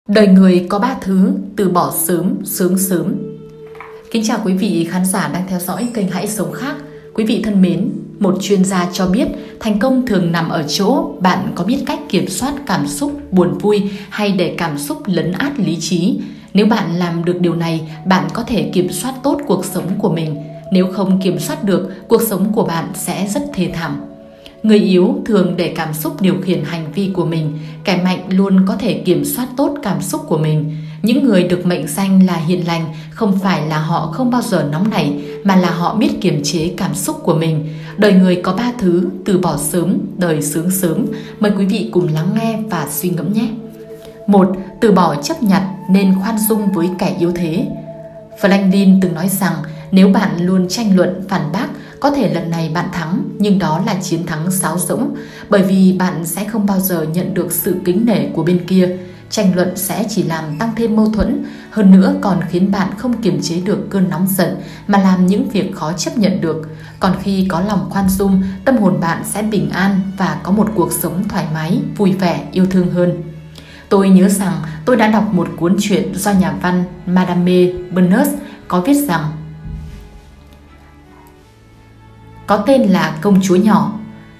Đời người có 3 thứ: từ bỏ sớm, sướng sớm. Kính chào quý vị khán giả đang theo dõi kênh Hãy Sống Khác. Quý vị thân mến, một chuyên gia cho biết thành công thường nằm ở chỗ bạn có biết cách kiểm soát cảm xúc buồn vui hay để cảm xúc lấn át lý trí. Nếu bạn làm được điều này, bạn có thể kiểm soát tốt cuộc sống của mình. Nếu không kiểm soát được, cuộc sống của bạn sẽ rất thê thảm. Người yếu thường để cảm xúc điều khiển hành vi của mình, kẻ mạnh luôn có thể kiểm soát tốt cảm xúc của mình. Những người được mệnh danh là hiền lành không phải là họ không bao giờ nóng nảy, mà là họ biết kiềm chế cảm xúc của mình. Đời người có 3 thứ: từ bỏ sớm, đời sướng sớm. Mời quý vị cùng lắng nghe và suy ngẫm nhé. 1. Từ bỏ chấp nhặt nên khoan dung với kẻ yếu thế. Franklin từng nói rằng nếu bạn luôn tranh luận, phản bác, có thể lần này bạn thắng, nhưng đó là chiến thắng sáo rỗng, bởi vì bạn sẽ không bao giờ nhận được sự kính nể của bên kia. Tranh luận sẽ chỉ làm tăng thêm mâu thuẫn, hơn nữa còn khiến bạn không kiềm chế được cơn nóng giận mà làm những việc khó chấp nhận được. Còn khi có lòng khoan dung, tâm hồn bạn sẽ bình an và có một cuộc sống thoải mái, vui vẻ, yêu thương hơn. Tôi nhớ rằng tôi đã đọc một cuốn truyện do nhà văn Madame Berners có viết rằng có tên là Công chúa nhỏ.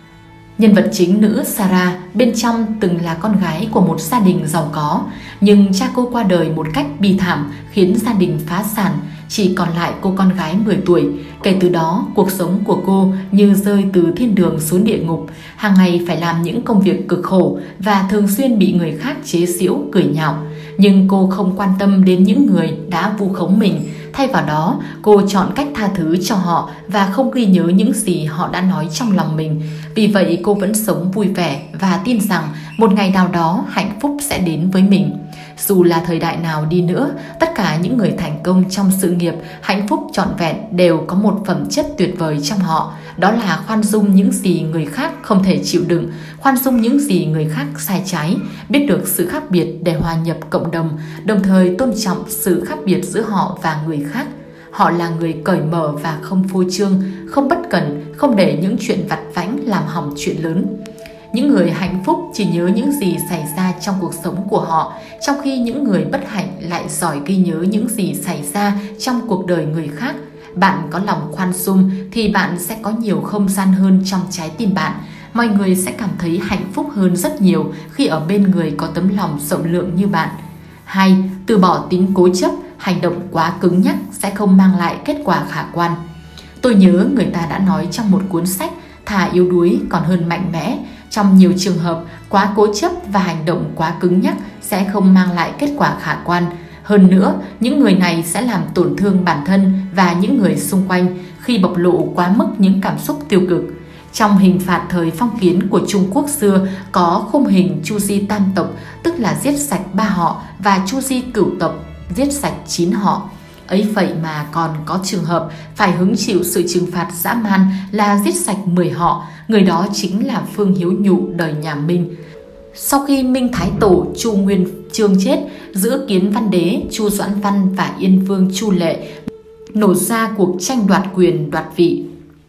Nhân vật chính nữ Sarah bên trong từng là con gái của một gia đình giàu có, nhưng cha cô qua đời một cách bi thảm khiến gia đình phá sản, chỉ còn lại cô con gái 10 tuổi. Kể từ đó, cuộc sống của cô như rơi từ thiên đường xuống địa ngục, hàng ngày phải làm những công việc cực khổ và thường xuyên bị người khác chế giễu, cười nhạo. Nhưng cô không quan tâm đến những người đã vu khống mình. Thay vào đó, cô chọn cách tha thứ cho họ và không ghi nhớ những gì họ đã nói trong lòng mình. Vì vậy, cô vẫn sống vui vẻ và tin rằng một ngày nào đó hạnh phúc sẽ đến với mình. Dù là thời đại nào đi nữa, tất cả những người thành công trong sự nghiệp, hạnh phúc trọn vẹn đều có một phẩm chất tuyệt vời trong họ. Đó là khoan dung những gì người khác không thể chịu đựng, khoan dung những gì người khác sai trái, biết được sự khác biệt để hòa nhập cộng đồng, đồng thời tôn trọng sự khác biệt giữa họ và người khác. Họ là người cởi mở và không phô trương, không bất cẩn, không để những chuyện vặt vãnh làm hỏng chuyện lớn. Những người hạnh phúc chỉ nhớ những gì xảy ra trong cuộc sống của họ, trong khi những người bất hạnh lại giỏi ghi nhớ những gì xảy ra trong cuộc đời người khác. Bạn có lòng khoan dung thì bạn sẽ có nhiều không gian hơn trong trái tim bạn. Mọi người sẽ cảm thấy hạnh phúc hơn rất nhiều khi ở bên người có tấm lòng rộng lượng như bạn. 2. Từ bỏ tính cố chấp, hành động quá cứng nhắc sẽ không mang lại kết quả khả quan. Tôi nhớ người ta đã nói trong một cuốn sách, thà yếu đuối còn hơn mạnh mẽ. Trong nhiều trường hợp, quá cố chấp và hành động quá cứng nhắc sẽ không mang lại kết quả khả quan. Hơn nữa, những người này sẽ làm tổn thương bản thân và những người xung quanh khi bộc lộ quá mức những cảm xúc tiêu cực. Trong hình phạt thời phong kiến của Trung Quốc xưa có khung hình Chu Di tam tộc, tức là giết sạch 3 họ, và Chu Di cửu tộc, giết sạch 9 họ. Ấy vậy mà còn có trường hợp phải hứng chịu sự trừng phạt dã man là giết sạch 10 họ. Người đó chính là Phương Hiếu Nhụ đời nhà Minh. Sau khi Minh Thái Tổ Chu Nguyên Chương chết, giữa Kiến Văn Đế Chu Doãn Văn và Yên Vương Chu Lệ nổ ra cuộc tranh đoạt quyền đoạt vị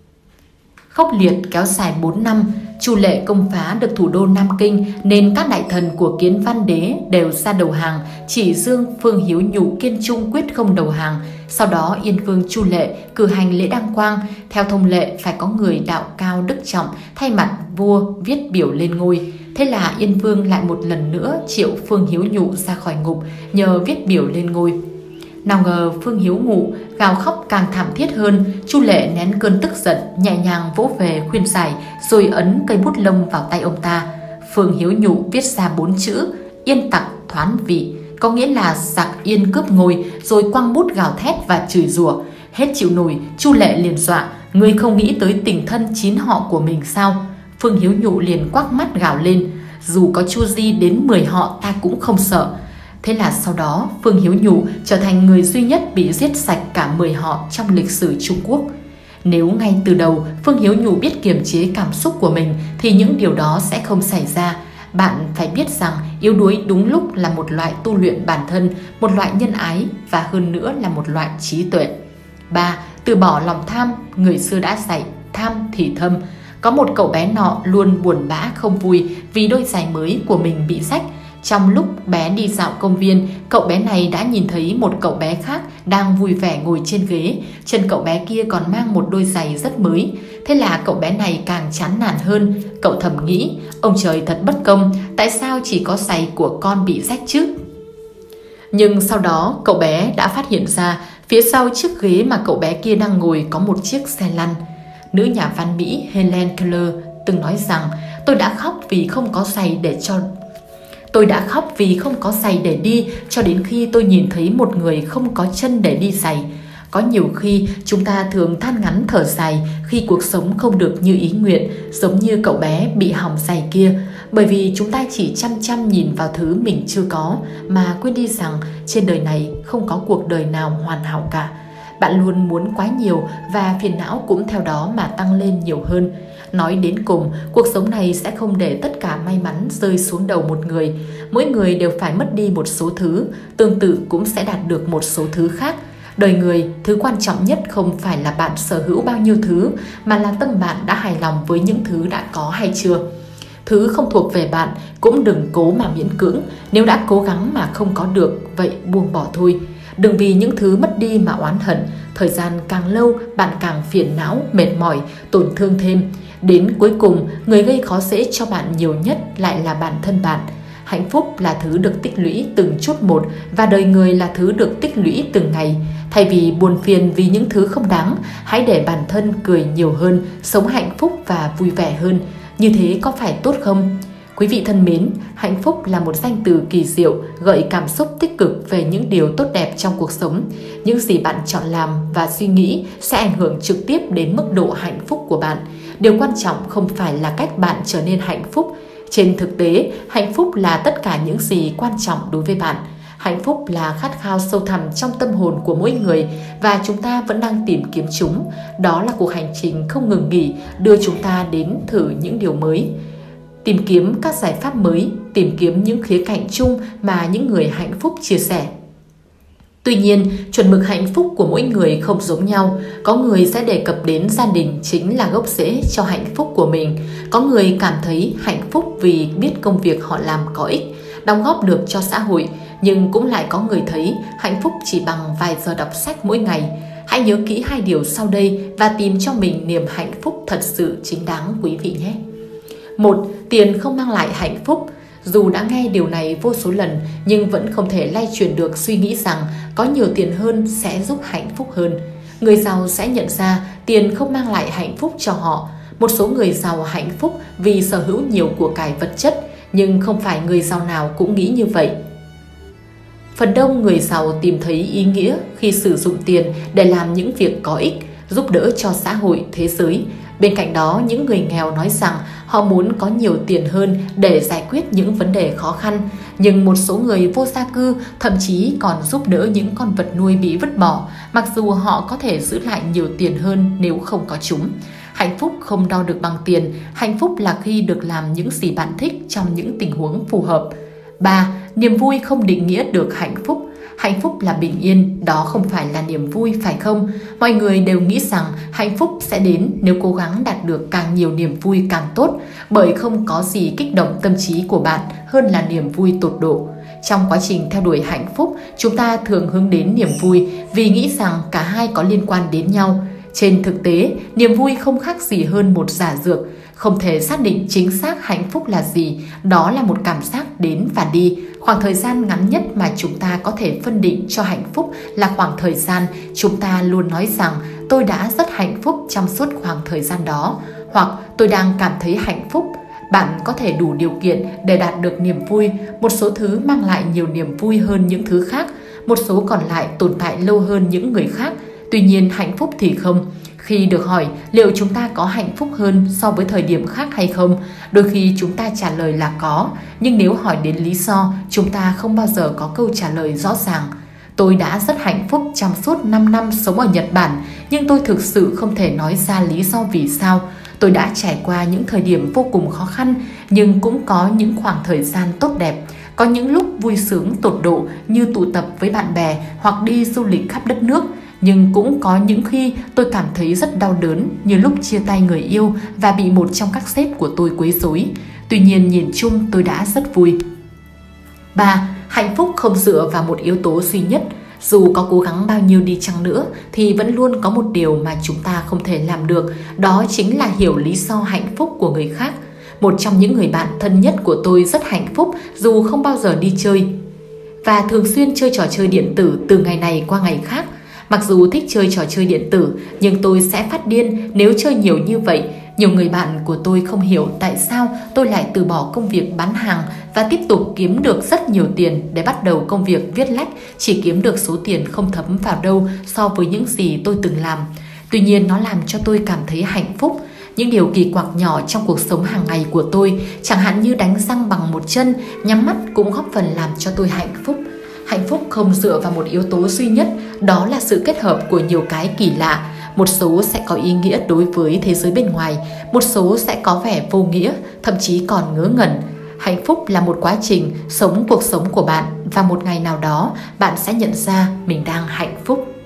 khốc liệt kéo dài 4 năm. Chu Lệ công phá được thủ đô Nam Kinh nên các đại thần của Kiến Văn Đế đều ra đầu hàng, chỉ riêng Phương Hiếu Nhụ kiên trung quyết không đầu hàng. Sau đó Yên Vương Chu Lệ cử hành lễ đăng quang. Theo thông lệ phải có người đạo cao đức trọng thay mặt vua viết biểu lên ngôi. Thế là Yên Vương lại một lần nữa triệu Phương Hiếu Nhụ ra khỏi ngục nhờ viết biểu lên ngôi. Nào ngờ Phương Hiếu Nhụ gào khóc càng thảm thiết hơn. Chu Lệ nén cơn tức giận, nhẹ nhàng vỗ về khuyên giải, rồi ấn cây bút lông vào tay ông ta. Phương Hiếu Nhụ viết ra 4 chữ: yên tặc thoán vị, có nghĩa là giặc yên cướp ngôi, rồi quăng bút gào thét và chửi rủa. Hết chịu nổi, Chu Lệ liền dọa: ngươi không nghĩ tới tình thân 9 họ của mình sao? Phương Hiếu Nhụ liền quắc mắt gào lên: dù có Chu Di đến 10 họ ta cũng không sợ. Thế là sau đó Phương Hiếu Nhụ trở thành người duy nhất bị giết sạch cả 10 họ trong lịch sử Trung Quốc. Nếu ngay từ đầu Phương Hiếu Nhụ biết kiềm chế cảm xúc của mình thì những điều đó sẽ không xảy ra. Bạn phải biết rằng yếu đuối đúng lúc là một loại tu luyện bản thân, một loại nhân ái và hơn nữa là một loại trí tuệ. 3. Từ bỏ lòng tham. Người xưa đã dạy tham thì thâm. Có một cậu bé nọ luôn buồn bã không vui vì đôi giày mới của mình bị rách. Trong lúc bé đi dạo công viên, cậu bé này đã nhìn thấy một cậu bé khác đang vui vẻ ngồi trên ghế. Chân cậu bé kia còn mang một đôi giày rất mới. Thế là cậu bé này càng chán nản hơn. Cậu thầm nghĩ, ông trời thật bất công, tại sao chỉ có giày của con bị rách chứ? Nhưng sau đó cậu bé đã phát hiện ra phía sau chiếc ghế mà cậu bé kia đang ngồi có một chiếc xe lăn. Nữ nhà văn Mỹ Helen Keller từng nói rằng, tôi đã khóc vì không có giày để đi cho đến khi tôi nhìn thấy một người không có chân để đi giày. Có nhiều khi chúng ta thường than ngắn thở dài khi cuộc sống không được như ý nguyện, giống như cậu bé bị hỏng giày kia, bởi vì chúng ta chỉ chăm chăm nhìn vào thứ mình chưa có mà quên đi rằng trên đời này không có cuộc đời nào hoàn hảo cả. Bạn luôn muốn quá nhiều và phiền não cũng theo đó mà tăng lên nhiều hơn. Nói đến cùng, cuộc sống này sẽ không để tất cả may mắn rơi xuống đầu một người. Mỗi người đều phải mất đi một số thứ, tương tự cũng sẽ đạt được một số thứ khác. Đời người, thứ quan trọng nhất không phải là bạn sở hữu bao nhiêu thứ, mà là tâm bạn đã hài lòng với những thứ đã có hay chưa. Thứ không thuộc về bạn cũng đừng cố mà miễn cưỡng. Nếu đã cố gắng mà không có được, vậy buông bỏ thôi. Đừng vì những thứ mất đi mà oán hận. Thời gian càng lâu, bạn càng phiền não, mệt mỏi, tổn thương thêm. Đến cuối cùng, người gây khó dễ cho bạn nhiều nhất lại là bản thân bạn. Hạnh phúc là thứ được tích lũy từng chút một, và đời người là thứ được tích lũy từng ngày. Thay vì buồn phiền vì những thứ không đáng, hãy để bản thân cười nhiều hơn, sống hạnh phúc và vui vẻ hơn. Như thế có phải tốt không? Quý vị thân mến, hạnh phúc là một danh từ kỳ diệu, gợi cảm xúc tích cực về những điều tốt đẹp trong cuộc sống. Những gì bạn chọn làm và suy nghĩ sẽ ảnh hưởng trực tiếp đến mức độ hạnh phúc của bạn. Điều quan trọng không phải là cách bạn trở nên hạnh phúc. Trên thực tế, hạnh phúc là tất cả những gì quan trọng đối với bạn. Hạnh phúc là khát khao sâu thẳm trong tâm hồn của mỗi người và chúng ta vẫn đang tìm kiếm chúng. Đó là cuộc hành trình không ngừng nghỉ đưa chúng ta đến thử những điều mới, tìm kiếm các giải pháp mới, tìm kiếm những khía cạnh chung mà những người hạnh phúc chia sẻ. Tuy nhiên, chuẩn mực hạnh phúc của mỗi người không giống nhau. Có người sẽ đề cập đến gia đình chính là gốc rễ cho hạnh phúc của mình. Có người cảm thấy hạnh phúc vì biết công việc họ làm có ích, đóng góp được cho xã hội. Nhưng cũng lại có người thấy hạnh phúc chỉ bằng vài giờ đọc sách mỗi ngày. Hãy nhớ kỹ hai điều sau đây và tìm cho mình niềm hạnh phúc thật sự chính đáng quý vị nhé. 1. Tiền không mang lại hạnh phúc. Dù đã nghe điều này vô số lần nhưng vẫn không thể lay chuyển được suy nghĩ rằng có nhiều tiền hơn sẽ giúp hạnh phúc hơn. Người giàu sẽ nhận ra tiền không mang lại hạnh phúc cho họ. Một số người giàu hạnh phúc vì sở hữu nhiều của cải vật chất, nhưng không phải người giàu nào cũng nghĩ như vậy. Phần đông người giàu tìm thấy ý nghĩa khi sử dụng tiền để làm những việc có ích, giúp đỡ cho xã hội, thế giới. Bên cạnh đó, những người nghèo nói rằng họ muốn có nhiều tiền hơn để giải quyết những vấn đề khó khăn. Nhưng một số người vô gia cư thậm chí còn giúp đỡ những con vật nuôi bị vứt bỏ, mặc dù họ có thể giữ lại nhiều tiền hơn nếu không có chúng. Hạnh phúc không đo được bằng tiền, hạnh phúc là khi được làm những gì bạn thích trong những tình huống phù hợp. 3. Niềm vui không định nghĩa được hạnh phúc. Hạnh phúc là bình yên, đó không phải là niềm vui, phải không? Mọi người đều nghĩ rằng hạnh phúc sẽ đến nếu cố gắng đạt được càng nhiều niềm vui càng tốt, bởi không có gì kích động tâm trí của bạn hơn là niềm vui tột độ. Trong quá trình theo đuổi hạnh phúc, chúng ta thường hướng đến niềm vui vì nghĩ rằng cả hai có liên quan đến nhau. Trên thực tế, niềm vui không khác gì hơn một giả dược. Không thể xác định chính xác hạnh phúc là gì, đó là một cảm giác đến và đi. Khoảng thời gian ngắn nhất mà chúng ta có thể phân định cho hạnh phúc là khoảng thời gian chúng ta luôn nói rằng tôi đã rất hạnh phúc trong suốt khoảng thời gian đó, hoặc tôi đang cảm thấy hạnh phúc. Bạn có thể đủ điều kiện để đạt được niềm vui. Một số thứ mang lại nhiều niềm vui hơn những thứ khác, một số còn lại tồn tại lâu hơn những người khác. Tuy nhiên hạnh phúc thì không. Khi được hỏi liệu chúng ta có hạnh phúc hơn so với thời điểm khác hay không, đôi khi chúng ta trả lời là có, nhưng nếu hỏi đến lý do, chúng ta không bao giờ có câu trả lời rõ ràng. Tôi đã rất hạnh phúc trong suốt 5 năm sống ở Nhật Bản, nhưng tôi thực sự không thể nói ra lý do vì sao. Tôi đã trải qua những thời điểm vô cùng khó khăn, nhưng cũng có những khoảng thời gian tốt đẹp. Có những lúc vui sướng tột độ như tụ tập với bạn bè hoặc đi du lịch khắp đất nước. Nhưng cũng có những khi tôi cảm thấy rất đau đớn, như lúc chia tay người yêu và bị một trong các sếp của tôi quấy rối. Tuy nhiên nhìn chung tôi đã rất vui. 3. Hạnh phúc không dựa vào một yếu tố duy nhất. Dù có cố gắng bao nhiêu đi chăng nữa thì vẫn luôn có một điều mà chúng ta không thể làm được, đó chính là hiểu lý do hạnh phúc của người khác. Một trong những người bạn thân nhất của tôi rất hạnh phúc dù không bao giờ đi chơi và thường xuyên chơi trò chơi điện tử từ ngày này qua ngày khác. Mặc dù thích chơi trò chơi điện tử, nhưng tôi sẽ phát điên nếu chơi nhiều như vậy. Nhiều người bạn của tôi không hiểu tại sao tôi lại từ bỏ công việc bán hàng và tiếp tục kiếm được rất nhiều tiền để bắt đầu công việc viết lách, chỉ kiếm được số tiền không thấm vào đâu so với những gì tôi từng làm. Tuy nhiên nó làm cho tôi cảm thấy hạnh phúc. Những điều kỳ quặc nhỏ trong cuộc sống hàng ngày của tôi, chẳng hạn như đánh răng bằng một chân, nhắm mắt cũng góp phần làm cho tôi hạnh phúc. Hạnh phúc không dựa vào một yếu tố duy nhất, đó là sự kết hợp của nhiều cái kỳ lạ. Một số sẽ có ý nghĩa đối với thế giới bên ngoài, một số sẽ có vẻ vô nghĩa, thậm chí còn ngớ ngẩn. Hạnh phúc là một quá trình sống cuộc sống của bạn và một ngày nào đó bạn sẽ nhận ra mình đang hạnh phúc.